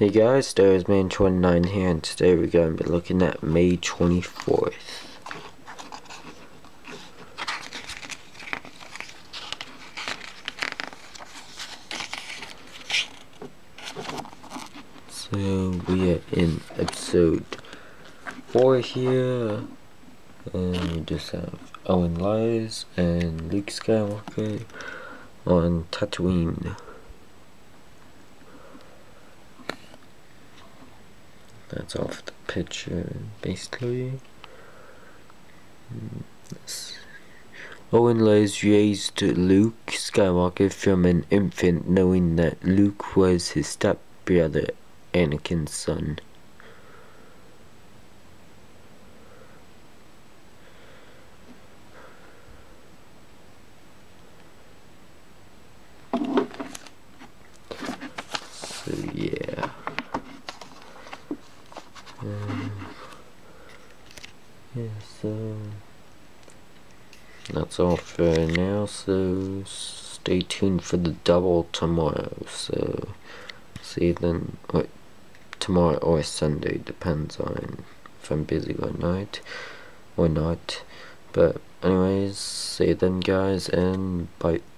Hey guys, there's Man 29 here, and today we're going to be looking at May 24th. So we are in episode 4 here, and we just have Owen Lies and Luke Skywalker on Tatooine. That's off the picture, basically. Owen Lies raised Luke Skywalker from an infant, knowing that Luke was his stepbrother, Anakin's son. So yeah. So that's all for now, so stay tuned for the double tomorrow. So see you then, or tomorrow or Sunday, depends on if I'm busy or not. But anyways, see you then guys, and bye.